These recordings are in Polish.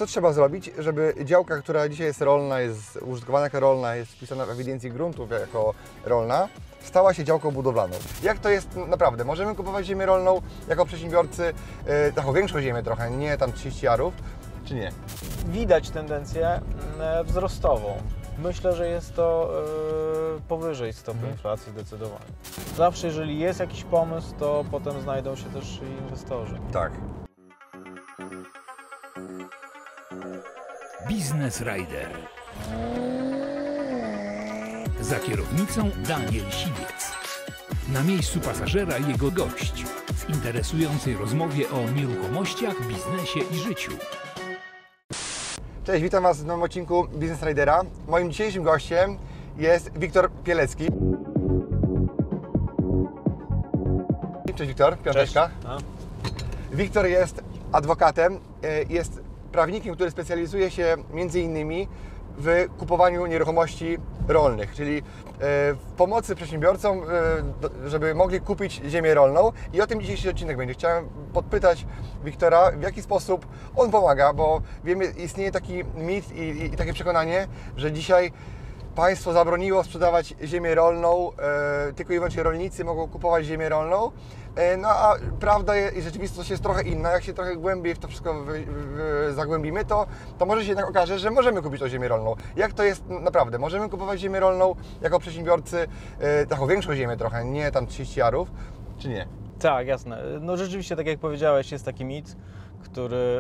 Co trzeba zrobić, żeby działka, która dzisiaj jest rolna, jest użytkowana jako rolna, jest wpisana w ewidencji gruntów jako rolna, stała się działką budowlaną? Jak to jest naprawdę? Możemy kupować ziemię rolną jako przedsiębiorcy, taką większą ziemię trochę, nie tam 30 arów, czy nie? Widać tendencję wzrostową. Myślę, że jest to powyżej stopy inflacji zdecydowanie. Zawsze, jeżeli jest jakiś pomysł, to potem znajdą się też inwestorzy. Tak. Business Rider. Za kierownicą Daniel Siwiec. Na miejscu pasażera jego gość w interesującej rozmowie o nieruchomościach, biznesie i życiu. Cześć, witam Was w nowym odcinku Business Ridera. Moim dzisiejszym gościem jest Wiktor Pielecki. Cześć Wiktor, piąteczka. Cześć. Wiktor jest adwokatem, jest prawnikiem, który specjalizuje się m.in. w kupowaniu nieruchomości rolnych, czyli w pomocy przedsiębiorcom, żeby mogli kupić ziemię rolną, i o tym dzisiejszy odcinek będzie. Chciałem podpytać Wiktora, w jaki sposób on pomaga, bo wiemy, istnieje taki mit i takie przekonanie, że dzisiaj państwo zabroniło sprzedawać ziemię rolną, tylko i wyłącznie rolnicy mogą kupować ziemię rolną. No a prawda i rzeczywistość jest trochę inna. Jak się trochę głębiej w to wszystko zagłębimy, to może się jednak okaże, że możemy kupić tą ziemię rolną. Jak to jest naprawdę? Możemy kupować ziemię rolną jako przedsiębiorcy, taką większą ziemię trochę, nie tam 30 arów, czy nie? Tak, jasne. No rzeczywiście, tak jak powiedziałeś, jest taki mit, który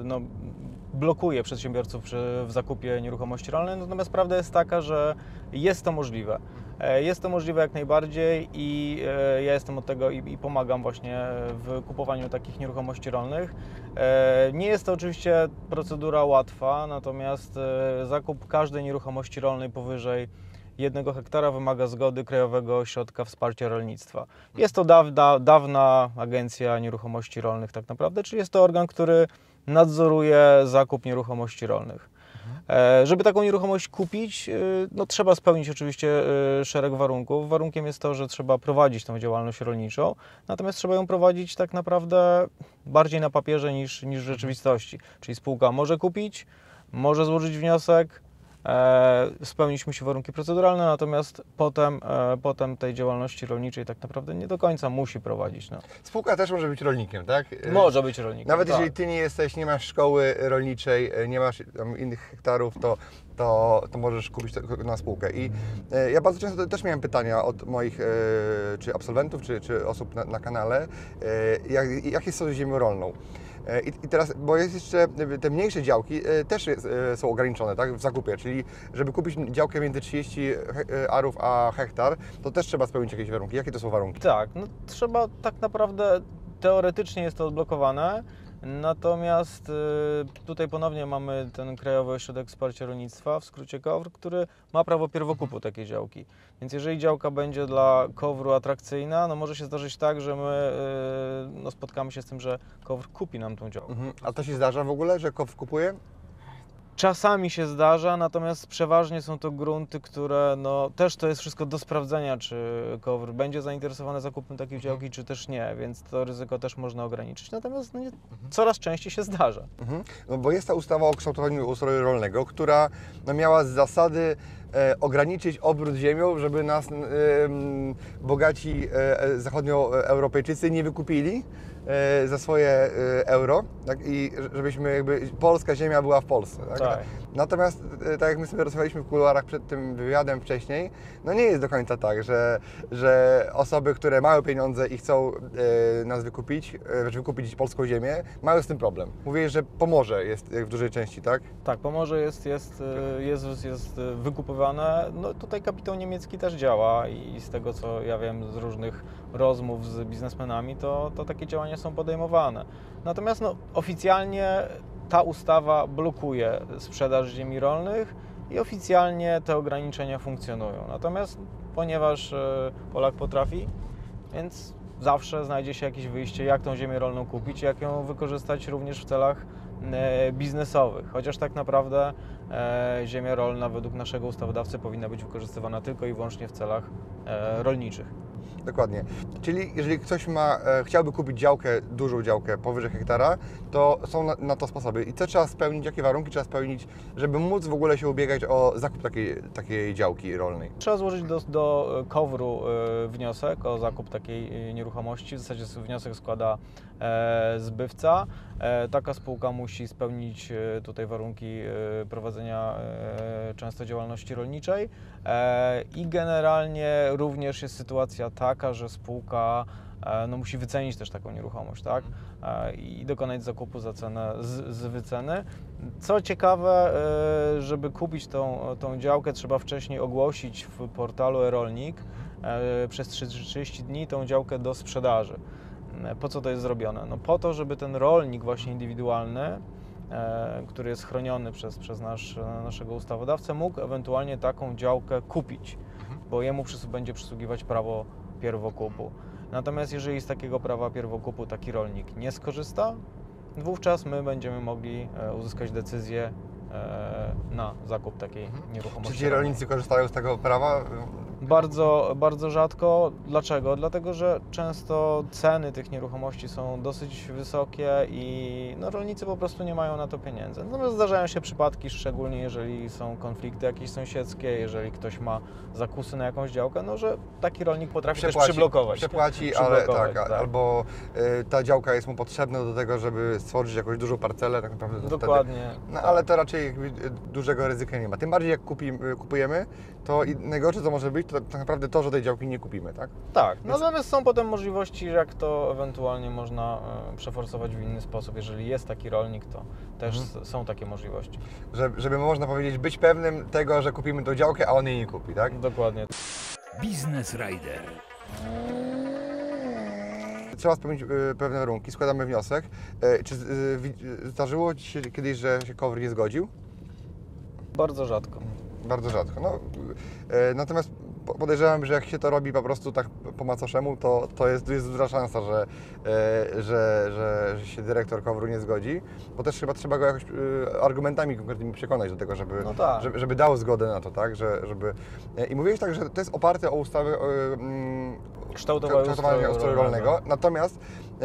blokuje przedsiębiorców w zakupie nieruchomości rolnej, natomiast prawda jest taka, że jest to możliwe. Jest to możliwe jak najbardziej i ja jestem od tego i pomagam właśnie w kupowaniu takich nieruchomości rolnych. Nie jest to oczywiście procedura łatwa, natomiast zakup każdej nieruchomości rolnej powyżej 1 hektara wymaga zgody Krajowego Ośrodka Wsparcia Rolnictwa. Jest to dawna Agencja Nieruchomości Rolnych tak naprawdę, czyli jest to organ, który nadzoruje zakup nieruchomości rolnych. Żeby taką nieruchomość kupić, no trzeba spełnić oczywiście szereg warunków. Warunkiem jest to, że trzeba prowadzić tą działalność rolniczą, natomiast trzeba ją prowadzić tak naprawdę bardziej na papierze niż w rzeczywistości. Czyli spółka może kupić, może złożyć wniosek, spełnić musi warunki proceduralne, natomiast potem tej działalności rolniczej tak naprawdę nie do końca musi prowadzić. No. Spółka też może być rolnikiem, tak? Może być rolnikiem. Nawet tak. jeżeli Ty nie jesteś, nie masz szkoły rolniczej, nie masz tam innych hektarów, to możesz kupić na spółkę. I ja bardzo często też miałem pytania od moich czy absolwentów, czy osób na kanale, jak jest z ziemią rolną. I teraz, bo jest jeszcze, te mniejsze działki też są ograniczone, tak, w zakupie, czyli żeby kupić działkę między 30 arów a hektar, to też trzeba spełnić jakieś warunki. Jakie to są warunki? Tak, no trzeba tak naprawdę, teoretycznie jest to odblokowane, natomiast tutaj ponownie mamy ten Krajowy Ośrodek Wsparcia Rolnictwa, w skrócie KOWR, który ma prawo pierwokupu takiej działki. Więc jeżeli działka będzie dla KOWR-u atrakcyjna, no może się zdarzyć tak, że my spotkamy się z tym, że KOWR kupi nam tą działkę. A to się zdarza w ogóle, że KOWR kupuje? Czasami się zdarza, natomiast przeważnie są to grunty, które też to jest wszystko do sprawdzenia, czy KOWR będzie zainteresowany zakupem takiej działki, czy też nie, więc to ryzyko też można ograniczyć, natomiast coraz częściej się zdarza. No bo jest ta ustawa o kształtowaniu ustroju rolnego, która miała z zasady ograniczyć obrót ziemią, żeby nas bogaci zachodnioeuropejczycy nie wykupili za swoje euro, tak? I żebyśmy polska ziemia była w Polsce. Tak? Tak. Natomiast, tak jak my sobie rozmawialiśmy w kuluarach przed tym wywiadem wcześniej, no nie jest do końca tak, że osoby, które mają pieniądze i chcą nas wykupić polską ziemię, mają z tym problem. Mówię, że Pomorze jest w dużej części, tak? Tak, Pomorze jest wykupywane. No tutaj kapitał niemiecki też działa i z tego, co ja wiem z różnych rozmów z biznesmenami, to takie działania są podejmowane. Natomiast oficjalnie ta ustawa blokuje sprzedaż ziemi rolnych i oficjalnie te ograniczenia funkcjonują. Natomiast ponieważ Polak potrafi, więc zawsze znajdzie się jakieś wyjście, jak tą ziemię rolną kupić, jak ją wykorzystać również w celach biznesowych. Chociaż tak naprawdę ziemia rolna według naszego ustawodawcy powinna być wykorzystywana tylko i wyłącznie w celach rolniczych. Dokładnie. Czyli jeżeli ktoś chciałby kupić działkę, dużą działkę powyżej hektara, to są na to sposoby. I co trzeba spełnić, jakie warunki trzeba spełnić, żeby móc w ogóle się ubiegać o zakup takiej działki rolnej? Trzeba złożyć do KOWR-u wniosek o zakup takiej nieruchomości. W zasadzie wniosek składa zbywca. Taka spółka musi spełnić tutaj warunki prowadzenia często działalności rolniczej i generalnie również jest sytuacja taka, że spółka musi wycenić też taką nieruchomość, tak? I dokonać zakupu za cenę z wyceny. Co ciekawe, żeby kupić tą działkę, trzeba wcześniej ogłosić w portalu e-Rolnik przez 30 dni tą działkę do sprzedaży. Po co to jest zrobione? No po to, żeby ten rolnik właśnie indywidualny, który jest chroniony przez naszego ustawodawcę, mógł ewentualnie taką działkę kupić, bo jemu będzie przysługiwać prawo pierwokupu. Natomiast jeżeli z takiego prawa pierwokupu taki rolnik nie skorzysta, wówczas my będziemy mogli uzyskać decyzję na zakup takiej nieruchomości. Czy ci rolnicy korzystają z tego prawa? Bardzo, bardzo rzadko. Dlaczego? Dlatego, że często ceny tych nieruchomości są dosyć wysokie i rolnicy po prostu nie mają na to pieniędzy. Natomiast zdarzają się przypadki, szczególnie jeżeli są konflikty jakieś sąsiedzkie, jeżeli ktoś ma zakusy na jakąś działkę, że taki rolnik potrafi też przyblokować. Przepłaci, ale tak. Albo ta działka jest mu potrzebna do tego, żeby stworzyć jakąś dużą parcelę, tak naprawdę. Dokładnie. Wtedy, ale to raczej dużego ryzyka nie ma. Tym bardziej jak kupujemy, to najgorsze co może być, to tak naprawdę to, że tej działki nie kupimy, tak? Tak, natomiast są potem możliwości, jak to ewentualnie można przeforsować w inny sposób. Jeżeli jest taki rolnik, to też są takie możliwości. Żeby można powiedzieć, być pewnym tego, że kupimy tą działkę, a on jej nie kupi, tak? Dokładnie. Business Rider. Trzeba spełnić pewne warunki, składamy wniosek. Czy zdarzyło Ci się kiedyś, że się KOWR nie zgodził? Bardzo rzadko. Bardzo rzadko. Natomiast podejrzewam, że jak się to robi po prostu tak po macoszemu, to jest duża szansa, że się dyrektor KOWR-u nie zgodzi, bo też chyba trzeba go jakoś argumentami konkretnymi przekonać do tego, żeby dał zgodę na to, tak? I mówiłeś tak, że to jest oparte o ustawę kształtowania ustroju rolnego, natomiast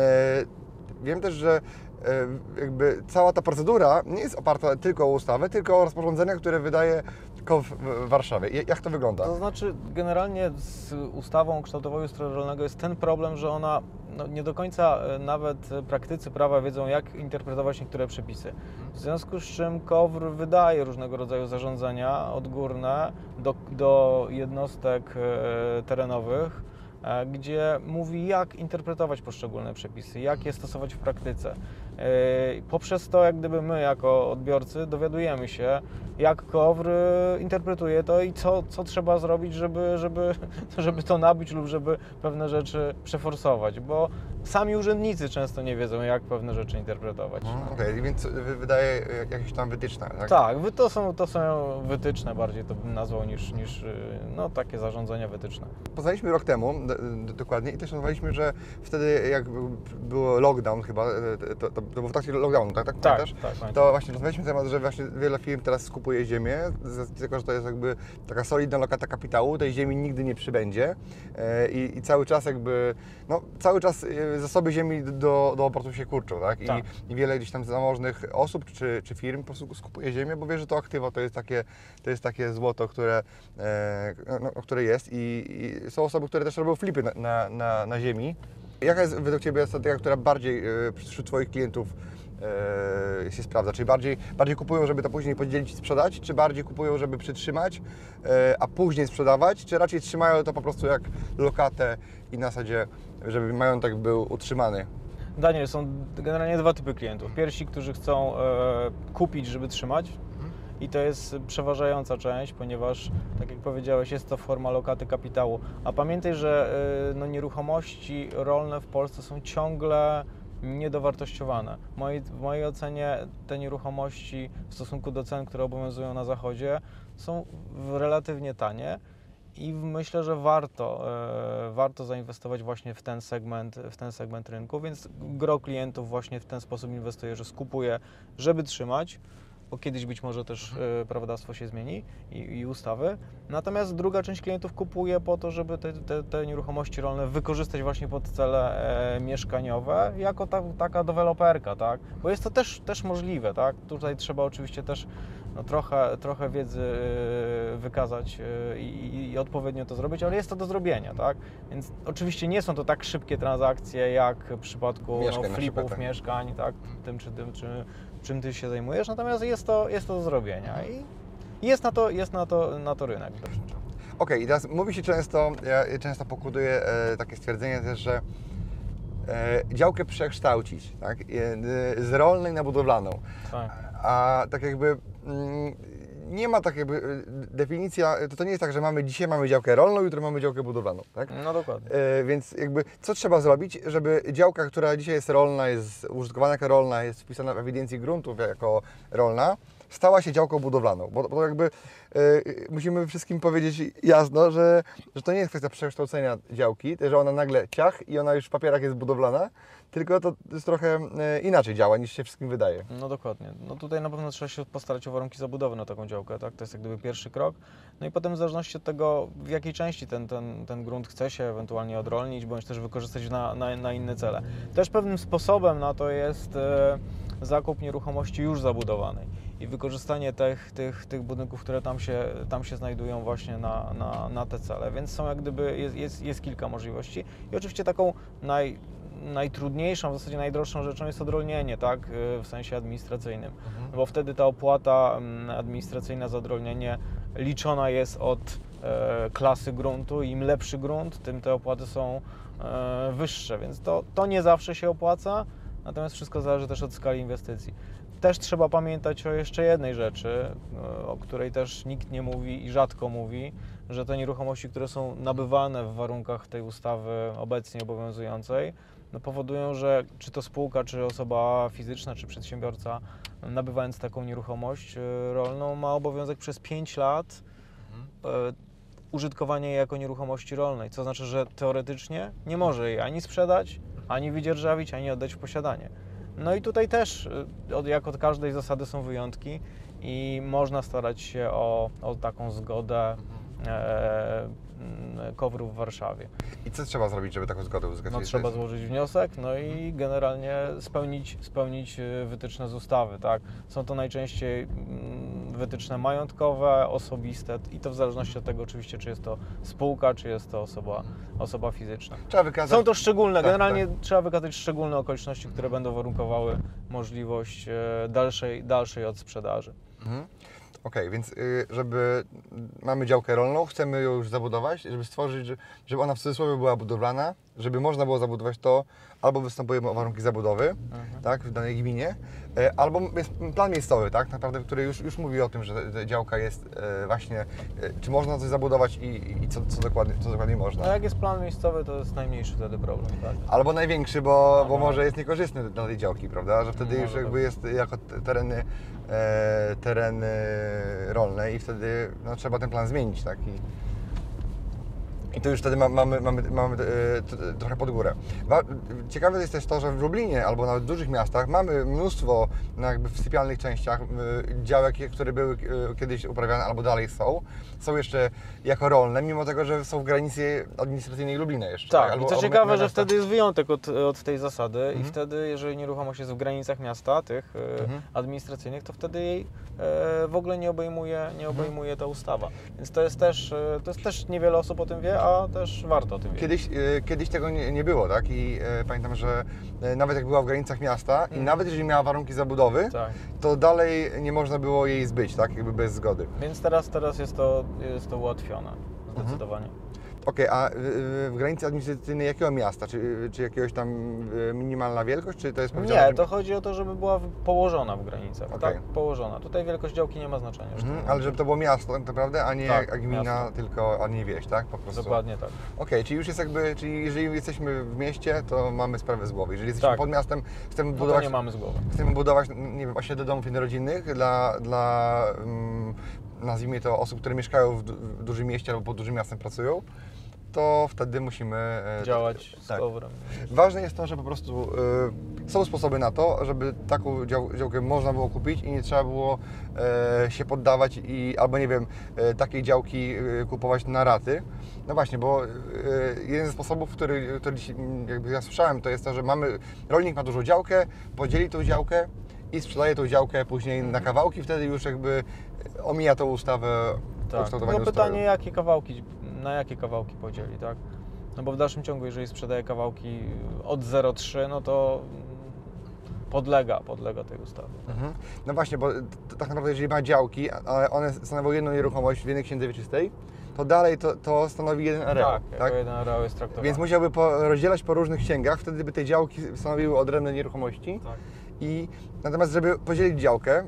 wiem też, że jakby cała ta procedura nie jest oparta tylko o ustawę, tylko o rozporządzenia, które wydaje KOWR w Warszawie. Jak to wygląda? To znaczy, generalnie z ustawą o kształtowaniu ustroju rolnego jest ten problem, że ona nie do końca nawet praktycy prawa wiedzą, jak interpretować niektóre przepisy. W związku z czym KOWR wydaje różnego rodzaju zarządzenia odgórne do jednostek terenowych, gdzie mówi, jak interpretować poszczególne przepisy, jak je stosować w praktyce. Poprzez to, jak gdyby my jako odbiorcy dowiadujemy się, jak KOWR interpretuje to i co trzeba zrobić, żeby to nabić lub żeby pewne rzeczy przeforsować, bo sami urzędnicy często nie wiedzą, jak pewne rzeczy interpretować. Okej, więc wydaje jakieś tam wytyczne, tak? Tak, to są wytyczne, bardziej to bym nazwał niż takie zarządzenia wytyczne. Poznaliśmy rok temu, dokładnie, i też nazwaliśmy, że wtedy jak było lockdown chyba, to było w trakcie lockdownu, tak? Tak, to właśnie rozmawialiśmy na temat, że właśnie wiele firm teraz skupuje ziemię, z tego, że to jest jakby taka solidna lokata kapitału, tej ziemi nigdy nie przybędzie i cały czas cały czas zasoby ziemi do obrotu się kurczą, tak? I wiele gdzieś tam zamożnych osób czy firm po prostu skupuje ziemię, bo wie, że to aktywo to jest takie złoto, które jest i są osoby, które też robią flipy na ziemi. Jaka jest według Ciebie strategia, która bardziej wśród Twoich klientów się sprawdza? Czyli bardziej kupują, żeby to później podzielić i sprzedać, czy bardziej kupują, żeby przytrzymać, a później sprzedawać, czy raczej trzymają to po prostu jak lokatę i na zasadzie, żeby majątek był utrzymany? Daniel, są generalnie dwa typy klientów. Pierwsi, którzy chcą kupić, żeby trzymać, i to jest przeważająca część, ponieważ, tak jak powiedziałeś, jest to forma lokaty kapitału. A pamiętaj, że nieruchomości rolne w Polsce są ciągle niedowartościowane. W mojej ocenie te nieruchomości w stosunku do cen, które obowiązują na zachodzie, są relatywnie tanie i myślę, że warto zainwestować właśnie w ten segment rynku, więc gro klientów właśnie w ten sposób inwestuje, że skupuje, żeby trzymać. bo kiedyś być może też prawodawstwo się zmieni i ustawy. Natomiast druga część klientów kupuje po to, żeby te nieruchomości rolne wykorzystać właśnie pod cele mieszkaniowe jako taka deweloperka, tak? Bo jest to też możliwe, tak? Tutaj trzeba oczywiście też no, trochę wiedzy wykazać i odpowiednio to zrobić, ale jest to do zrobienia, tak? Więc oczywiście nie są to tak szybkie transakcje jak w przypadku flipów tak. mieszkań, tak? Tym czy tym, czym ty się zajmujesz, natomiast jest to do zrobienia i jest na to rynek. Okej, i teraz mówi się często, ja często pokutuję takie stwierdzenie też, że działkę przekształcić, tak? Z rolnej na budowlaną. Tak. A tak jakby nie ma tak jakby definicja, to nie jest tak, że dzisiaj mamy działkę rolną, jutro mamy działkę budowlaną, tak? No dokładnie. Więc jakby co trzeba zrobić, żeby działka, która dzisiaj jest rolna, jest użytkowana jako rolna, jest wpisana w ewidencji gruntów jako rolna, stała się działką budowlaną, bo jakby musimy wszystkim powiedzieć jasno, że to nie jest kwestia przekształcenia działki, że ona nagle ciach i ona już w papierach jest budowlana, tylko to jest trochę inaczej działa niż się wszystkim wydaje. No dokładnie. No tutaj na pewno trzeba się postarać o warunki zabudowy na taką działkę, tak? To jest jak gdyby pierwszy krok. No i potem w zależności od tego, w jakiej części ten grunt chce się ewentualnie odrolnić, bądź też wykorzystać na inne cele. Też pewnym sposobem na to jest zakup nieruchomości już zabudowanej i wykorzystanie tych budynków, które tam się znajdują właśnie na te cele. Więc są jak gdyby, jest kilka możliwości. I oczywiście taką najtrudniejszą, w zasadzie najdroższą rzeczą jest odrolnienie, tak, w sensie administracyjnym, bo wtedy ta opłata administracyjna za odrolnienie liczona jest od klasy gruntu i im lepszy grunt, tym te opłaty są wyższe, więc to nie zawsze się opłaca, natomiast wszystko zależy też od skali inwestycji. Też trzeba pamiętać o jeszcze jednej rzeczy, o której też nikt nie mówi i rzadko mówi, że te nieruchomości, które są nabywane w warunkach tej ustawy obecnie obowiązującej, no powodują, że czy to spółka, czy osoba fizyczna, czy przedsiębiorca, nabywając taką nieruchomość rolną, ma obowiązek przez 5 lat użytkowania jej jako nieruchomości rolnej, co znaczy, że teoretycznie nie może jej ani sprzedać, ani wydzierżawić, ani oddać w posiadanie. No i tutaj też, jak od każdej zasady, są wyjątki i można starać się o taką zgodę KOWR-u w Warszawie. I co trzeba zrobić, żeby taką zgodę uzyskać? No, trzeba złożyć wniosek, no i generalnie spełnić wytyczne z ustawy, tak? Są to najczęściej wytyczne majątkowe, osobiste i to w zależności od tego oczywiście, czy jest to spółka, czy jest to osoba fizyczna. Trzeba wykazać... Są to szczególne, tak, generalnie tak. trzeba wykazać szczególne okoliczności, które będą warunkowały możliwość dalszej odsprzedaży. Okej, więc mamy działkę rolną, chcemy ją już zabudować, żeby stworzyć, żeby ona w cudzysłowie była budowlana, żeby można było zabudować to, albo występujemy o warunki zabudowy, tak, w danej gminie, albo jest plan miejscowy, tak, naprawdę, który już mówi o tym, że działka jest właśnie, czy można coś zabudować i co dokładnie można. No jak jest plan miejscowy, to jest najmniejszy wtedy problem, tak? Albo największy, bo może jest niekorzystny dla tej działki, prawda, że wtedy Może już tak. jakby jest jako tereny rolne i wtedy no, trzeba ten plan zmienić, tak? I to już wtedy mamy trochę pod górę. Ciekawe jest też to, że w Lublinie albo nawet w dużych miastach mamy mnóstwo jakby w sypialnych częściach działek, które były kiedyś uprawiane albo dalej są jeszcze jako rolne, mimo tego, że są w granicy administracyjnej Lublina jeszcze. Tak, albo, i co albo ciekawe, że miasta. wtedy jest wyjątek od tej zasady i wtedy, jeżeli nieruchomość jest w granicach miasta, tych administracyjnych, to wtedy jej w ogóle nie obejmuje ta ustawa. Więc to jest też niewiele osób o tym wie, a też warto o tym wiedzieć. Kiedyś tego nie było, tak? I pamiętam, że nawet jak była w granicach miasta i nawet jeżeli miała warunki zabudowy, Tak. to dalej nie można było jej zbyć, tak? Jakby bez zgody. Więc teraz jest to ułatwione zdecydowanie. Okej, a w granicy administracyjnej jakiego miasta? Czy jakiegoś tam minimalna wielkość, czy to jest powiedziane? Nie, to chodzi o to, żeby była położona w granicach. Okej. Tak, położona. Tutaj wielkość działki nie ma znaczenia. Ale żeby to było miasto tak naprawdę, a nie Tak, gmina, miasto. a nie wieś, tak? Po prostu. Dokładnie tak. Okej, czyli już jest czyli jeżeli jesteśmy w mieście, to mamy sprawę z głowy. Jeżeli jesteśmy Tak. pod miastem, chcemy No to budować... nie mamy z głowy. Chcemy budować, nie wiem, osiedle domów jednorodzinnych dla nazwijmy to, osób, które mieszkają w dużym mieście albo pod dużym miastem pracują. to wtedy musimy Działać z tak. coverem. Ważne jest to, że po prostu są sposoby na to, żeby taką działkę można było kupić i nie trzeba było się poddawać albo nie wiem, takiej działki kupować na raty. No właśnie, bo jeden ze sposobów, który dzisiaj jakby ja słyszałem, to jest to, że rolnik ma dużą działkę, podzieli tą działkę i sprzedaje tą działkę później na kawałki, wtedy już jakby omija tą ustawę o Tak, kształtowaniu tylko pytanie, ustroju. na jakie kawałki podzieli, tak? No bo w dalszym ciągu, jeżeli sprzedaje kawałki od 0,3, no to podlega tej ustawie. Mhm. No właśnie, bo tak naprawdę jeżeli ma działki, ale one stanowią jedną nieruchomość w jednej księdze wieczystej, to dalej to stanowi jeden areał. Tak, jako jeden areał jest traktowany. Więc musiałby rozdzielać po różnych księgach, wtedy by te działki stanowiły odrębne nieruchomości. Tak. Natomiast żeby podzielić działkę,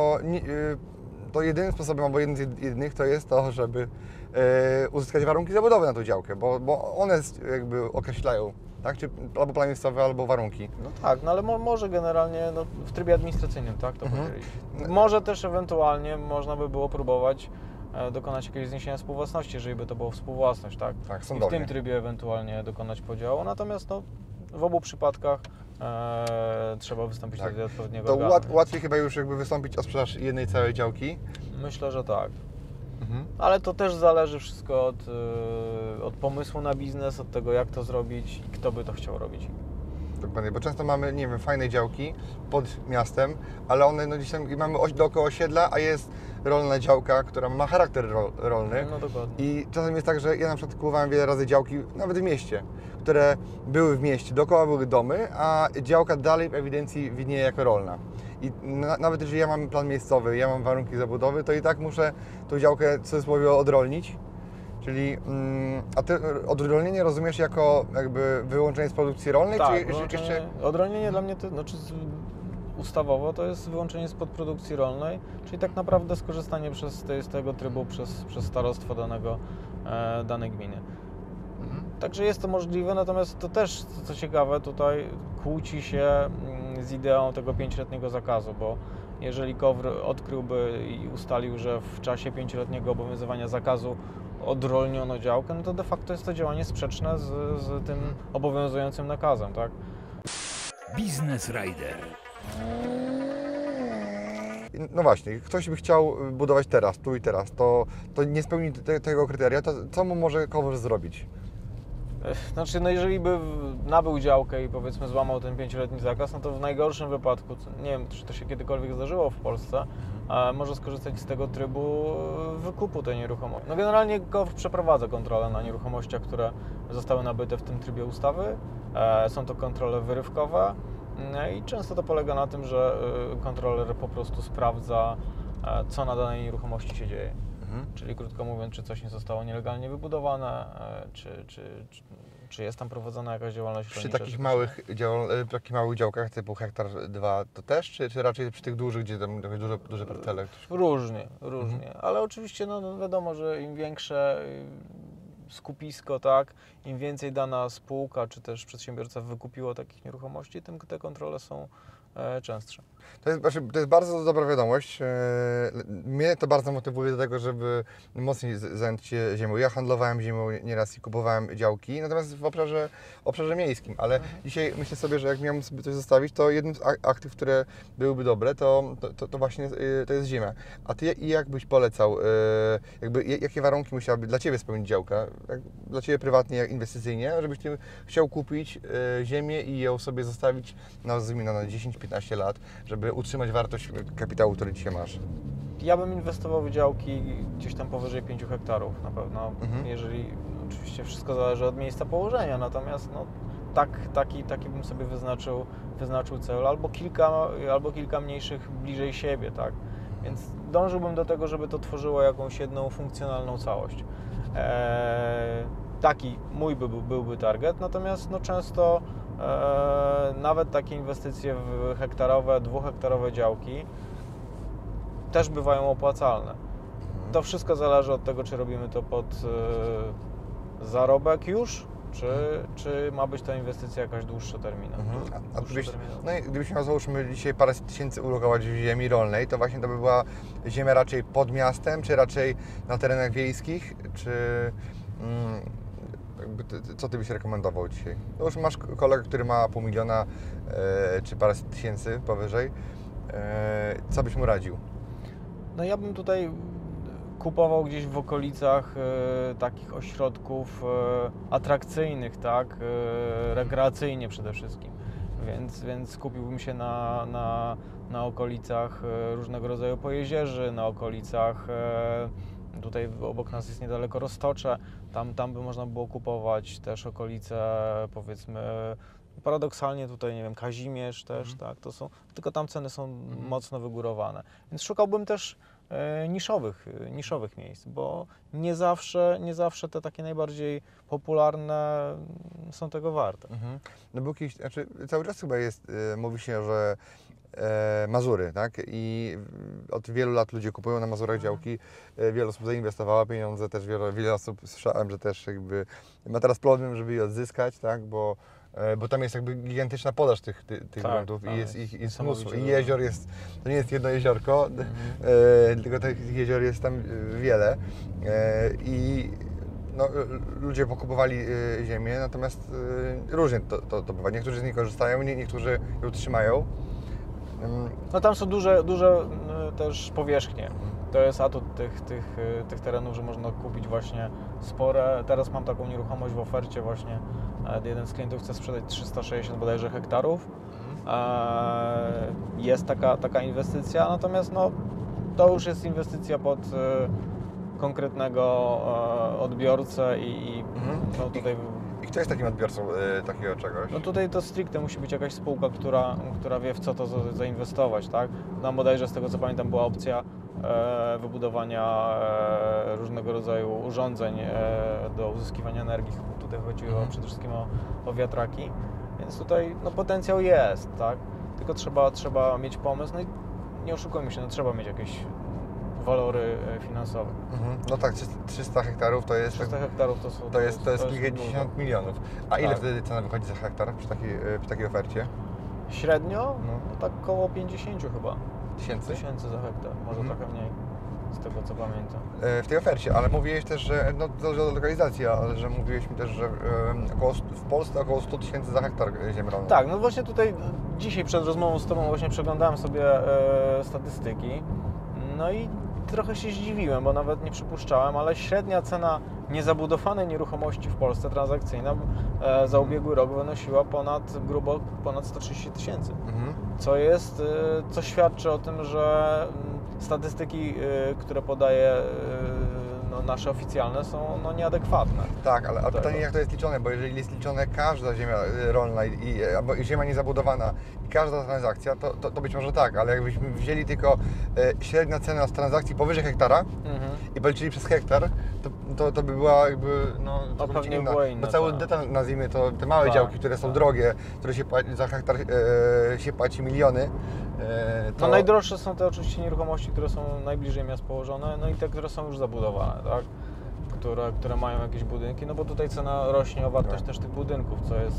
to jedynym sposobem, albo jednym z jedynych, to jest to, żeby uzyskać warunki zabudowy na tą działkę, bo one jakby określają, tak? Czy albo plan miejscowy, albo warunki. No tak, no ale może generalnie w trybie administracyjnym, tak, to Mhm. podzielić. Może też ewentualnie można by było próbować dokonać jakiegoś zniesienia współwłasności, jeżeli by to było współwłasność, tak? Tak, I w sądownie. tym trybie ewentualnie dokonać podziału, natomiast w obu przypadkach trzeba wystąpić Tak. do odpowiedniego To organu. łatwiej chyba już jakby wystąpić o sprzedaż jednej całej działki. Myślę, że tak. Mhm. Ale to też zależy wszystko od pomysłu na biznes, od tego, jak to zrobić i kto by to chciał robić. Dokładnie, bo często mamy, nie wiem, fajne działki pod miastem, ale one gdzieś tam mamy dookoła osiedla, a jest rolna działka, która ma charakter rolny. No dokładnie. I czasem jest tak, że ja na przykład kupowałem wiele razy działki, nawet w mieście, które były w mieście, dookoła były domy, a działka dalej w ewidencji widnieje jako rolna. I nawet jeżeli ja mam plan miejscowy, ja mam warunki zabudowy, to i tak muszę tą działkę w cudzysłowie odrolnić. Czyli, a Ty odrolnienie rozumiesz jako jakby wyłączenie z produkcji rolnej, Tak, czy jeszcze... odrolnienie dla mnie, ustawowo to jest wyłączenie spod produkcji rolnej, czyli tak naprawdę skorzystanie z tego trybu przez starostwo danej gminy. Także jest to możliwe, natomiast to też, co ciekawe, tutaj kłóci się z ideą tego 5-letniego zakazu, bo jeżeli KOWR odkryłby i ustalił, że w czasie 5-letniego obowiązywania zakazu odrolniono działkę, no to de facto jest to działanie sprzeczne z tym obowiązującym nakazem, tak? Biznes Rider. No właśnie, ktoś by chciał budować teraz, tu i teraz, to nie spełni tego kryteria, to co mu może KOWR zrobić? Znaczy, jeżeli by nabył działkę i powiedzmy złamał ten 5-letni zakaz, no to w najgorszym wypadku, nie wiem, czy to się kiedykolwiek zdarzyło w Polsce, może skorzystać z tego trybu wykupu tej nieruchomości. No generalnie KOWR przeprowadza kontrolę na nieruchomościach, które zostały nabyte w tym trybie ustawy. Są to kontrole wyrywkowe i często to polega na tym, że kontroler po prostu sprawdza, co na danej nieruchomości się dzieje. Czyli krótko mówiąc, czy coś nie zostało nielegalnie wybudowane, czy jest tam prowadzona jakaś działalność Przy rolnicza. takich małych działkach typu hektar 2 to też, czy raczej przy tych dużych, gdzie tam trochę duże parcele? Różnie. Ale oczywiście wiadomo, że im większe skupisko, tak, im więcej dana spółka, czy też przedsiębiorca wykupiło takich nieruchomości, tym te kontrole są częstsze. To jest bardzo dobra wiadomość. Mnie to bardzo motywuje do tego, żeby mocniej zająć się ziemią. Ja handlowałem ziemią nieraz i kupowałem działki, natomiast w obszarze miejskim, ale dzisiaj myślę sobie, że jak miałem sobie coś zostawić, to jednym z aktyw, które byłyby dobre, to właśnie to jest ziemia. A Ty jak byś polecał, jakie warunki musiałaby dla Ciebie spełnić działka, dla Ciebie prywatnie, jak inwestycyjnie, żebyś Ty chciał kupić ziemię i ją sobie zostawić na 10-15 lat, żeby utrzymać wartość kapitału, który dzisiaj masz? Ja bym inwestował w działki gdzieś tam powyżej 5 hektarów na pewno, jeżeli oczywiście wszystko zależy od miejsca położenia, natomiast taki bym sobie wyznaczył cel, albo kilka mniejszych bliżej siebie, tak? Więc dążyłbym do tego, żeby to tworzyło jakąś jedną funkcjonalną całość. Taki mój byłby target, natomiast często nawet takie inwestycje w hektarowe, 2-hektarowe działki też bywają opłacalne. To wszystko zależy od tego, czy robimy to pod zarobek już, czy ma być to inwestycja jakaś dłuższoterminowa. Gdybyś miał, załóżmy, dzisiaj parę tysięcy ulokować w ziemi rolnej, to właśnie to by była ziemia raczej pod miastem, czy raczej na terenach wiejskich, czy Co Ty byś rekomendował dzisiaj? No już masz kolegę, który ma $500 000 czy paręset tysięcy powyżej. Co byś mu radził? No ja bym tutaj kupował gdzieś w okolicach takich ośrodków atrakcyjnych, tak, rekreacyjnie przede wszystkim. Więc kupiłbym się na okolicach różnego rodzaju pojezierzy, na okolicach, tutaj obok nas jest niedaleko Roztocze, tam by można było kupować też okolice, powiedzmy, paradoksalnie tutaj, nie wiem, Kazimierz też, tak, to są, tylko tam ceny są mocno wygórowane. Więc szukałbym też niszowych miejsc, bo nie zawsze te takie najbardziej popularne są tego warte. No był kiedyś, znaczy cały czas chyba jest, mówi się, że Mazury, tak? I od wielu lat ludzie kupują na Mazurach działki, wiele osób zainwestowało pieniądze, też wiele osób słyszałem, że też jakby ma teraz problem, żeby je odzyskać, tak? Bo tam jest jakby gigantyczna podaż tych gruntów i jest ich mnóstwo. I jezior jest, to nie jest jedno jeziorko, tylko tych jezior jest tam wiele. I no, ludzie pokupowali ziemię, natomiast różnie to bywa. Niektórzy z niej korzystają, niektórzy ją trzymają. No tam są duże też powierzchnie. To jest atut tych terenów, że można kupić właśnie spore. Teraz mam taką nieruchomość w ofercie właśnie. Jeden z klientów chce sprzedać 360 bodajże hektarów. Jest taka inwestycja, natomiast no, to już jest inwestycja pod konkretnego odbiorcę i no, tutaj... I kto jest takim odbiorcą takiego czegoś? No tutaj to stricte musi być jakaś spółka, która wie, w co to zainwestować, tak? Nam bodajże, z tego co pamiętam, była opcja wybudowania różnego rodzaju urządzeń do uzyskiwania energii. Tutaj chodziło przede wszystkim o wiatraki, więc tutaj no, potencjał jest, tak? Tylko trzeba mieć pomysł, no i nie oszukujmy się, no, trzeba mieć jakieś walory finansowe. No tak, 300 hektarów to jest... 300 hektarów to jest kilkadziesiąt milionów. A ile tak. wtedy cena wychodzi za hektar przy takiej ofercie? Średnio? No tak koło 50 chyba. Tysięcy Za hektar, może trochę mniej, z tego co pamiętam. W tej ofercie, ale mówiłeś też, że no to zależy od lokalizacji, ale że mówiłeś mi też, że w Polsce około 100 000 za hektar ziemi rolnej. Tak, no właśnie tutaj dzisiaj przed rozmową z Tobą właśnie przeglądałem sobie statystyki, no i trochę się zdziwiłem, bo nawet nie przypuszczałem, ale średnia cena niezabudowanej nieruchomości w Polsce transakcyjna za ubiegły rok wynosiła grubo ponad 130 000. Co świadczy o tym, że statystyki, które podaje no, nasze oficjalne, są no, nieadekwatne. Tak, ale pytanie, jak to jest liczone, bo jeżeli jest liczone każda ziemia rolna albo ziemia niezabudowana i każda transakcja, to być może tak, ale jakbyśmy wzięli tylko średnia cena z transakcji powyżej hektara i policzyli przez hektar, to by była jakby, no, to pewnie inna. Bo cały detal, nazwijmy to, te małe działki, które są drogie, które się płaci, za hektar się płaci miliony. No najdroższe są te oczywiście nieruchomości, które są najbliżej miast położone, no i te, które są już zabudowane, tak? Które mają jakieś budynki, no bo tutaj cena rośnie o wartość też tych budynków,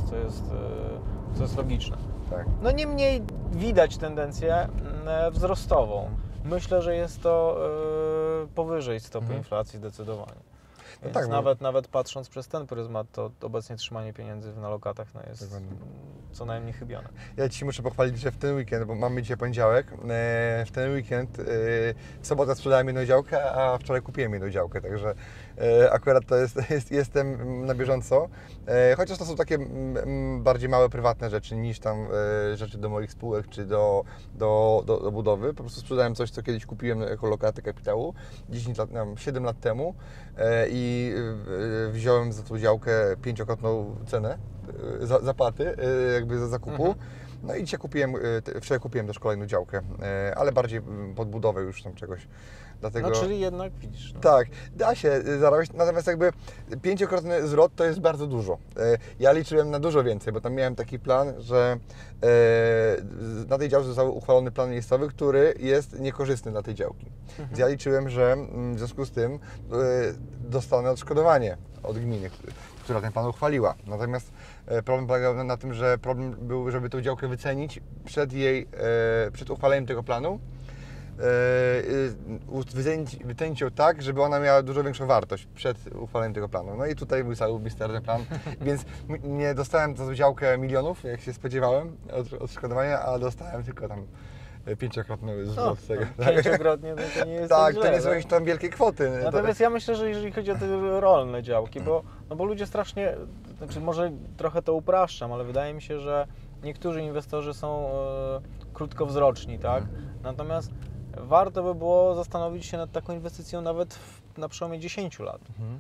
co jest logiczne. Tak. No niemniej widać tendencję wzrostową. Myślę, że jest to powyżej stopy inflacji zdecydowanie. Więc tak, nawet patrząc przez ten pryzmat, to obecnie trzymanie pieniędzy na lokatach no jest co najmniej chybione. Ja Ci muszę pochwalić, że w ten weekend, bo mamy dzisiaj poniedziałek, w ten weekend w sobotę sprzedałem jedną działkę, a wczoraj kupiłem jedną działkę, także akurat to jestem na bieżąco. Chociaż to są takie bardziej małe, prywatne rzeczy niż tam rzeczy do moich spółek czy do budowy. Po prostu sprzedałem coś, co kiedyś kupiłem jako lokatę kapitału 7 lat temu i wziąłem za tą działkę 5-krotną cenę zapłaty, jakby za zakupu. No i dzisiaj wczoraj kupiłem też kolejną działkę, ale bardziej pod budowę już tam czegoś. Dlatego... No czyli jednak widzisz. No. Tak, da się zarobić, natomiast jakby 5-krotny zwrot to jest bardzo dużo. Ja liczyłem na dużo więcej, bo tam miałem taki plan, że na tej działce został uchwalony plan miejscowy, który jest niekorzystny dla tej działki. Więc ja liczyłem, że w związku z tym dostanę odszkodowanie od gminy, która ten plan uchwaliła. Natomiast problem polegał na tym, że problem był, żeby tą działkę wycenić przed uchwaleniem tego planu. wycenić ją tak, żeby ona miała dużo większą wartość przed uchwaleniem tego planu. No i tutaj był cały misterny plan, więc nie dostałem za tą działkę milionów, jak się spodziewałem, odszkodowania, a dostałem tylko tam 5-krotny zwrot z tego. Pięciokrotnie to nie jest Tak, źle, to nie są jakieś tam wielkie kwoty. Natomiast ja myślę, że jeżeli chodzi o te rolne działki, bo ludzie strasznie, znaczy może trochę to upraszczam, ale wydaje mi się, że niektórzy inwestorzy są krótkowzroczni, tak? Natomiast warto by było zastanowić się nad taką inwestycją nawet na przełomie 10 lat.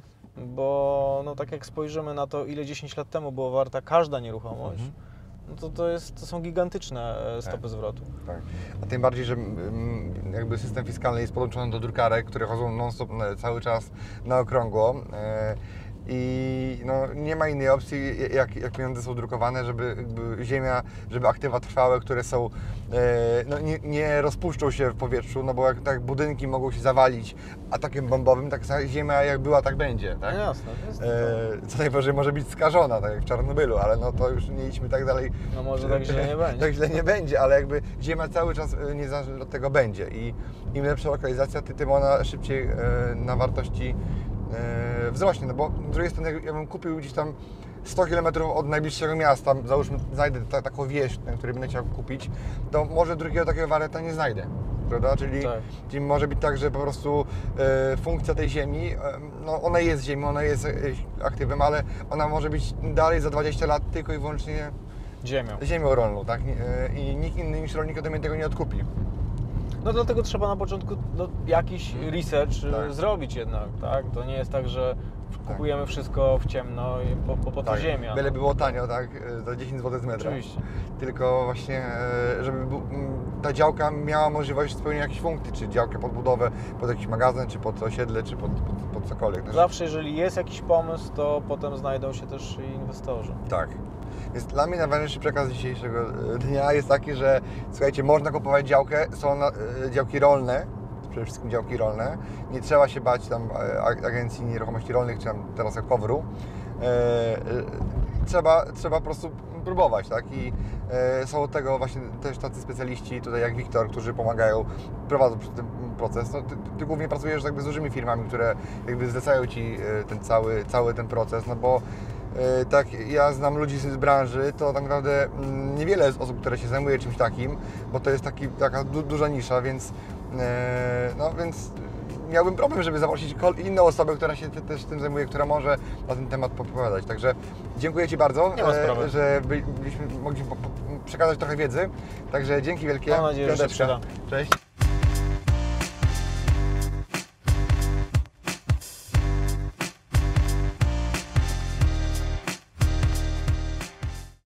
Bo no, tak jak spojrzymy na to, ile 10 lat temu była warta każda nieruchomość, no to są gigantyczne stopy zwrotu. Tak. A tym bardziej, że jakby system fiskalny jest podłączony do drukarek, które chodzą non-stop cały czas na okrągło. I no, nie ma innej opcji, jak pieniądze są drukowane, żeby ziemia, żeby aktywa trwałe, które są, no, nie rozpuszczą się w powietrzu, no bo tak budynki mogą się zawalić atakiem bombowym, tak ziemia jak była, tak będzie. Tak? No jasne. Co najwyżej może być skażona, tak jak w Czarnobylu, ale no to już nie idźmy tak dalej. No może tak źle nie będzie. Tak źle nie będzie, ale jakby ziemia cały czas niezależnie od tego będzie i im lepsza lokalizacja, tym ona szybciej na wartości wzrośnie, no bo z drugiej strony jak ja bym kupił gdzieś tam 100 km od najbliższego miasta, załóżmy znajdę taką wieś, na której będę chciał kupić, to może drugiego takiego warianta nie znajdę, prawda? Czyli może być tak, że po prostu funkcja tej ziemi, no ona jest ziemią, ona jest aktywem, ale ona może być dalej za 20 lat tylko i wyłącznie ziemią rolną, tak? I nikt inny niż rolnik ode mnie tego nie odkupi. No dlatego trzeba na początku jakiś research zrobić jednak, tak? To nie jest tak, że kupujemy wszystko w ciemno i po to ziemia. Byle było tanio, tak? Za 10 zł z metra. Oczywiście. Tylko właśnie, żeby ta działka miała możliwość spełnienia jakiejś funkcji, czy działkę pod budowę, pod jakiś magazyn, czy pod osiedle, czy pod cokolwiek. Zawsze jeżeli jest jakiś pomysł, to potem znajdą się też inwestorzy. Tak. Więc dla mnie najważniejszy przekaz dzisiejszego dnia jest taki, że słuchajcie, można kupować działkę, są działki rolne, przede wszystkim działki rolne. Nie trzeba się bać tam agencji nieruchomości rolnych, czy tam teraz KOWR-u. Trzeba po prostu próbować, tak? I są od tego właśnie też tacy specjaliści tutaj jak Wiktor, którzy pomagają, prowadzą ten proces. No, ty głównie pracujesz jakby z dużymi firmami, które jakby zlecają Ci ten cały ten proces, no bo tak, ja znam ludzi z branży, to tak naprawdę niewiele jest osób, które się zajmuje czymś takim, bo to jest taka duża nisza, więc miałbym problem, żeby zaprosić inną osobę, która się też tym zajmuje, która może na ten temat podpowiadać. Także dziękuję Ci bardzo, że mogliśmy przekazać trochę wiedzy. Także dzięki wielkie. Mam nadzieję, że się przyda. Cześć.